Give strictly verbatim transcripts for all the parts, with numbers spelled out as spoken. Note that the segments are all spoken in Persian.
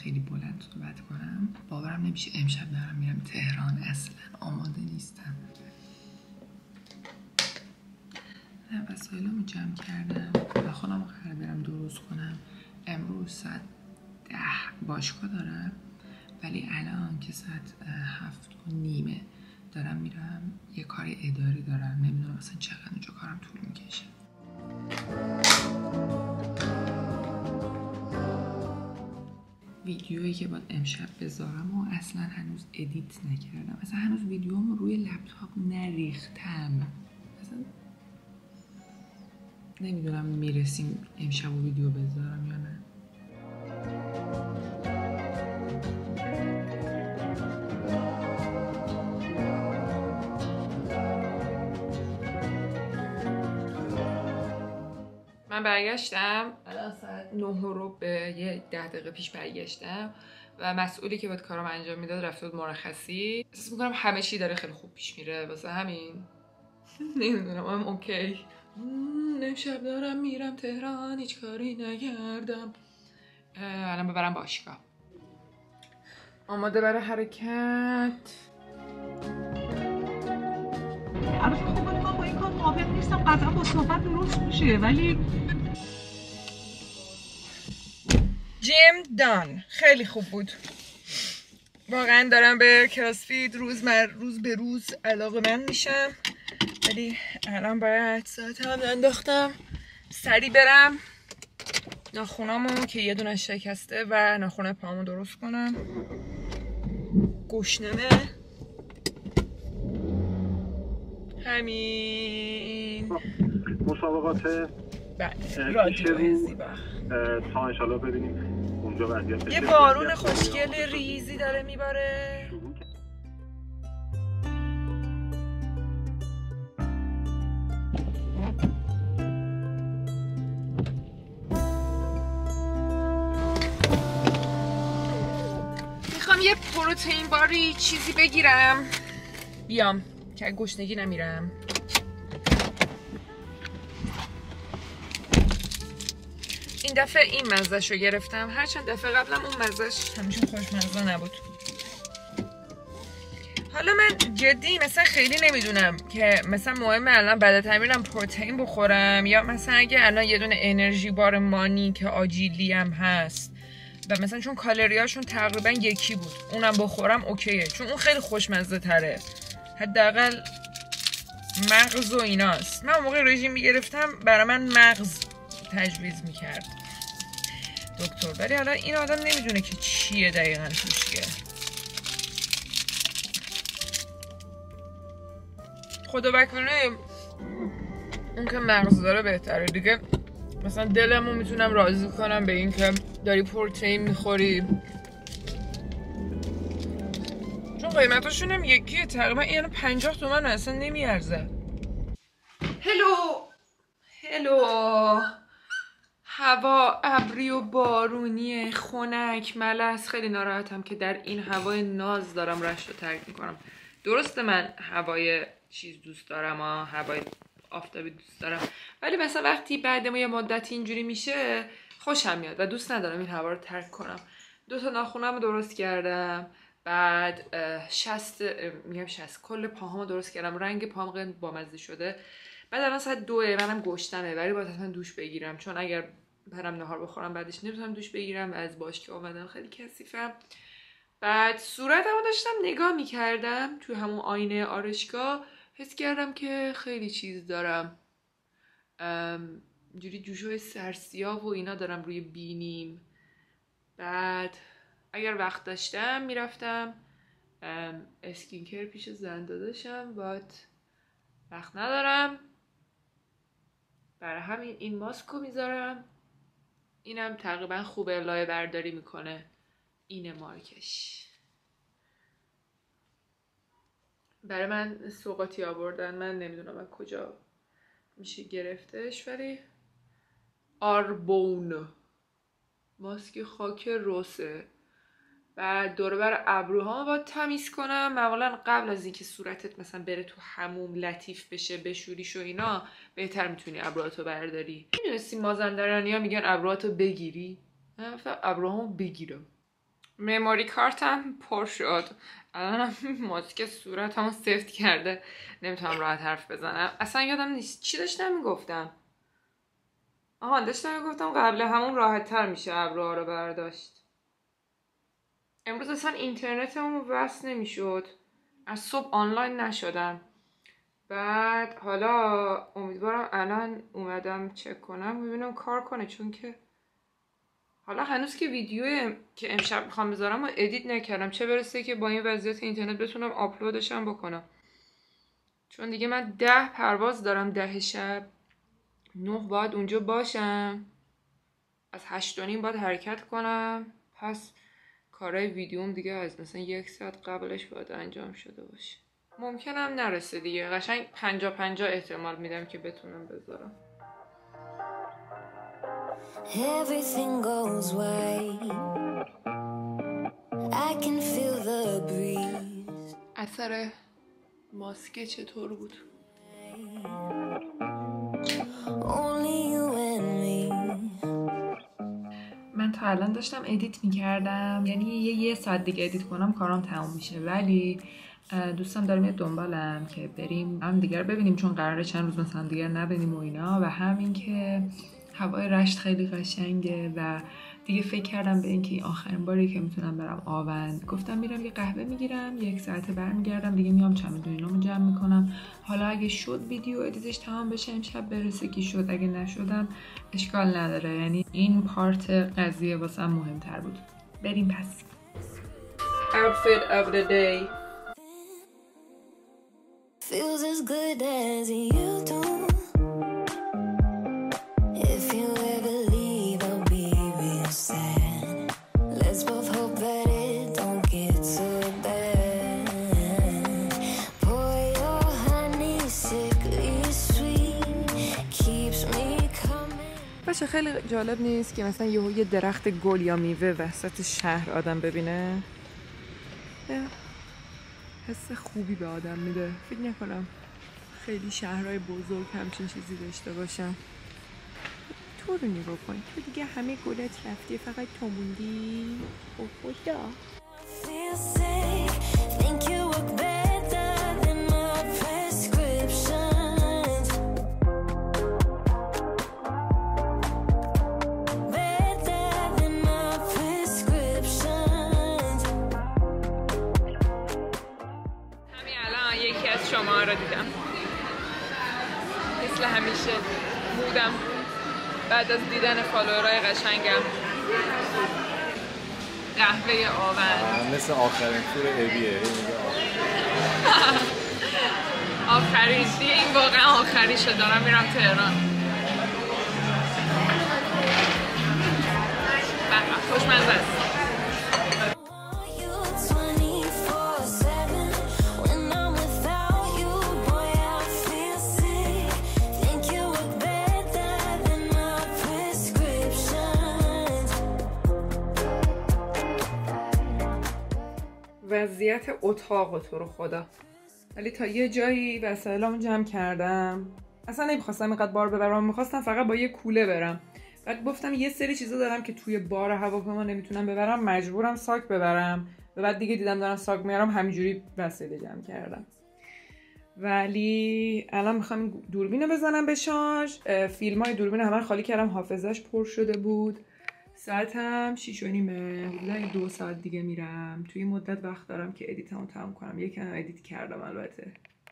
خیلی بلند صحبت کنم. باورم نمیشه امشب دارم میرم تهران، اصلا آماده نیستم. وسایلمو جمع کردم و خودم قرار برم درست کنم. امروز ساعت ده باشگاه دارم، ولی الان که ساعت هفت و نیمه دارم میرم یه کار اداری دارم. نمیدونم اصلا چقدر اونجا کارم طول میکشه. ویدیویی که باید امشب بذارم و اصلا هنوز ادیت نکردم. اصلا هنوز ویدیومو روی لپتاپ نریختم. اصلا نمیدونم میرسیم امشب و ویدیو بذارم یا نه. من برگشتم الان ساعت نه رو به یه ده دقیقه پیش برگشتم و مسئولی که باید کارم انجام میداد رفته بود مرخصی. احساس میکنم همه چی داره خیلی خوب پیش میره، واسه همین نمیدونم هم اوکی. امشب دارم میرم تهران، هیچ کاری نکردم. الان ببرم باشگاه. آماده برای حرکت. البته خب من با این کار موافق نیستم، قطعا با صحبت درست میشه، ولی جیم دان خیلی خوب بود. واقعا دارم به کراسفیت روز مر روز به روز علاقه من میشم، ولی الان باید ساعتم انداختم سری برم ناخونامو که یه دونه شکسته و ناخونه پامو درست کنم. گشنمه همین. مسابقات رادیو زیبا تا انشالله ببینیم اونجا وضعیت یه بارون خوشگل ریزی داره میباره. میخوام یه پروتئین باری چیزی بگیرم بیام که گشنگی نمیرم. این دفعه این مزه‌شو گرفتم، هرچند دفعه قبلم اون مزه‌ش همیشه خوشمزه نبود. حالا من جدی مثلا خیلی نمیدونم که مثلا مهمه الان بعد از تمرینم پروتئین بخورم یا مثلا اگه الان یه دونه انرژی بار مانی که آجیلی هم هست و مثلا چون کالریاشون تقریبا یکی بود اونم بخورم اوکیه، چون اون خیلی خوشمزه تره، حداقل مغز و ایناست. من موقع رژیم میگرفتم برای من مغز تجویز میکرد دکتر، ولی حالا این آدم نمیدونه که چیه دقیقا توشیه. خدا وکیلی اون که مغز داره بهتره دیگه. مثلا دلمو میتونم راضی کنم به این که داری پروتئین میخوری، چون قیمتاشون هم یکیه تقریبا. این پنجاه تومن اصلا نمیارزه. هلو هلو هوا ابری و بارونی خنک ملس. خیلی ناراحتم که در این هوای ناز دارم رشت رو ترک میکنم. درسته من هوای چیز دوست دارم ها، هوای آفتابی دوست دارم، ولی مثلا وقتی بعد ما یه مدتی اینجوری میشه خوشم میاد و دوست ندارم این هوا رو ترک کنم. دو تا ناخونم رو درست کردم، بعد شست میگم شست کل پاهامو درست کردم، رنگ پاهم بامزه شده. بعد الان ساعت دوه، منم گشتمه ولی باید حتما دوش بگیرم، چون اگر برم نهار بخورم بعدش نمیتونم دوش بگیرم. از باشگاه اومدم خیلی کثیفم. بعد صورتمو داشتم نگاه میکردم توی همون آینه آرایشگاه، حس کردم که خیلی چیز دارم، اینجوری جوشوی سرسیاه و اینا دارم روی بینیم. بعد اگر وقت داشتم میرفتم اسکینکر پیش زن داداشم، باید وقت ندارم، برای همین این ماسکو میذارم. اینم تقریبا خوبه، لایه برداری میکنه. اینه مارکش. برای من سوغاتی آوردن، من نمیدونم از کجا میشه گرفتش، ولی آربون ماسک خاک روسه. بعد دوره بر ابروها باید تمیز کنم. معمولا قبل از اینکه صورتت مثلا بره تو حموم لطیف بشه بشوریش و اینا، بهتر میتونی ابروهاتو برداری. میدونستی مازندرانی ها میگن ابروهاتو بگیری؟ من گفتم ابروهامو بگیرم. مموری کارتم پر شد. الانم ماسک صورتمو سفت کرده، نمیتونم راحت حرف بزنم. اصلا یادم نیست چی داشتم میگفتم. آها داشتم میگفتم قبل همون راحت تر میشه ابروها رو برداشت. امروز اصلا اینترنتمون وصل نمیشد، از صبح آنلاین نشدم. بعد حالا امیدوارم الان اومدم چک کنم ببینم کار کنه، چون که حالا هنوز که ویدیو که امشب میخوام بذارم و ادیت نکردم، چه برسه که با این وضعیت اینترنت بتونم آپلودشم بکنم. چون دیگه من ده پرواز دارم، ده شب نه باید اونجا باشم، از هشت و نیم باید حرکت کنم. پس کارهای ویدیوم دیگه از مثلا یک ساعت قبلش باید انجام شده باشه. ممکنم نرسه دیگه، قشنگ پنجا پنجا احتمال میدم که بتونم بذارم. Everything goes right. I can feel the breeze. اثر ماسک چطور بود؟ Only you and me. من تا الان داشتم ادیت میکردم، یعنی یه, یه ساعت دیگه ادیت کنم کارم تموم میشه، ولی دوستم داره میاد دنبالم که بریم هم دیگر ببینیم، چون قراره چند روز مثلا دیگر نبینیم و اینا، و همین که هوای رشت خیلی قشنگه و دیگه فکر کردم به اینکه این آخرین باری که میتونم برم آوند. گفتم میرم یه قهوه میگیرم، یک ساعته برمیگردم دیگه، میام چمدونینامو جمع میکنم. حالا اگه شد ویدیو ادیتش تمام بشه امشب برسه که شد، اگه نشدم اشکال نداره، یعنی این پارت قضیه واسم مهمتر بود. بریم پس. Outfit of the day. Feels as good as you do. If you ever leave, I'll be real sad. Let's both hope that it don't get so bad. Pour your honey sickly sweet, keeps me coming. باشه خیلی جالب نیست که مثلا یهو یه درخت گل یا میوه وسط شهر آدم ببینه؟ حس خوبی به آدم میده. فکر نکنم خیلی شهرهای بزرگ همچین چیزی داشته باشن. تو رو نگاه کن، تو دیگه همه گلت رفتی، فقط تو موندی. او خدا. Feel sick, think you look better than my prescriptions. Better than my prescriptions. همین الان یکی از شما رو دیدم، مثل همیشه مودم بعد از دیدن فالوورای قشنگم. قهوه آوند مثل آخرین تور ابیه. آخرین دیگه، این واقعا آخریشه، دارم میرم تهران. خوشمزه است. وضعیت اتاق تو رو خدا، ولی تا یه جایی وسایلامو جمع کردم. اصلا نمیخواستم اینقدر بار ببرم، میخواستم فقط با یه کوله برم. بعد گفتم یه سری چیزا دارم که توی بار هواپیما نمیتونم ببرم، مجبورم ساک ببرم. و بعد دیگه دیدم دارم ساک میارم، همینجوری وسایل جمع کردم. ولی الان میخوام دوربینو بزنم به شارژ. فیلمای دوربین همه خالی کردم، حافظش پر شده بود. ساعتم شیش و نیمه، حدودا دو ساعت دیگه میرم. توی مدت وقت دارم که ادیتمو تمام کنم. یکم ادیت کردم البته.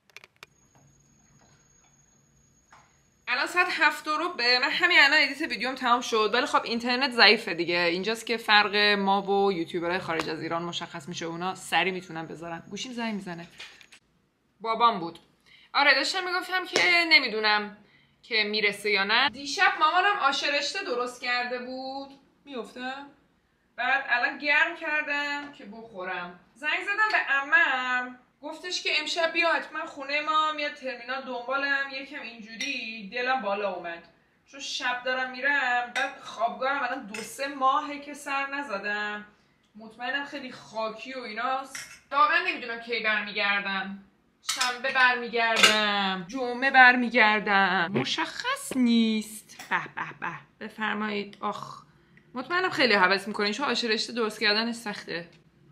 الان ساعت هفت و ربع. من همین الان ادیت ویدیوم تمام شد، ولی خب اینترنت ضعیفه دیگه. اینجاست که فرق ما و یوتیوبرهای خارج از ایران مشخص میشه. اونا سری میتونن بذارن. گوشیم زنگ میزنه. بابام بود. آره داشتم میگفتم که نمیدونم که میرسه یا نه. دیشب مامانم آش رشته درست کرده بود. میافتم. بعد الان گرم کردم که بخورم. زنگ زدم به عمم، گفتش که امشب بیا حتما خونه ما، میاد ترمینال دنبالم. یکم اینجوری دلم بالا اومد، چون شب دارم میرم. بعد خوابگاهم الان دو سه ماهه که سر نزدم. مطمئنم خیلی خاکی و ایناست. واقعا نمیدونم کی برمیگردم. شنبه برمیگردم، جمعه برمیگردم، مشخص نیست. به به به بفرمایید. آخ مطمئنم خیلی هوس میکنین چون آش رشته درست کردن سخته.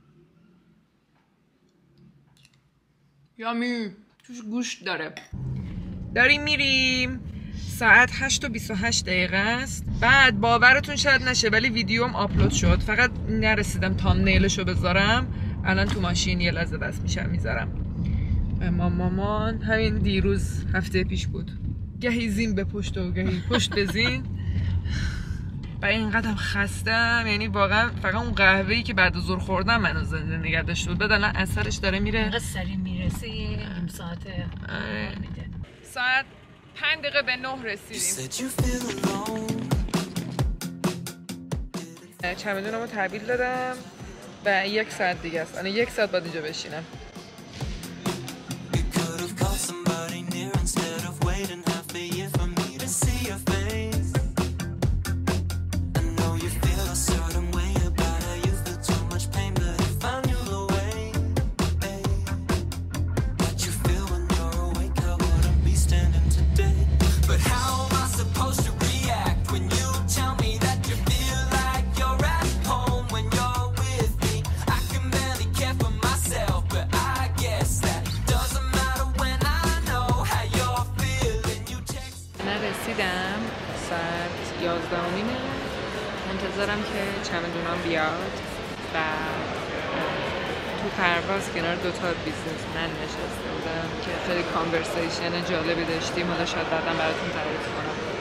یامی توش گوشت داره. داریم میریم. ساعت هشت و بیست و هشت دقیقه است. بعد باورتون شاید نشه ولی ویدیوم آپلود شد، فقط نرسیدم تامنیلشو بذارم. الان تو ماشین یه لحظه بس میشم میذارم. اما مامان همین دیروز هفته پیش بود، گهی زین به پشت و گهی پشت به زین و اینقدرم خستم، یعنی واقعا فقط اون قهوه‌ای که بعد از ظهر خوردم منو زنده نگه داشته بود. بدن اثرش داره میره. اینقدر سریع میرسه نیم ساعت میده. ساعت پنج دقیقه به نه رسیدیم. چمدونمو تحویل دادم و یک ساعت دیگه است. الان یک ساعت باید اینجا بشینم. رسیدم ساعت یازده و نیمه، منتظرم که چمدونام بیاد و تو پرواز کنار دوتا بیزنسمن نشسته بودم که خیلی کانورسیشن جالبی داشتیم. حالا شاید بعدم براتون تعریف کنم.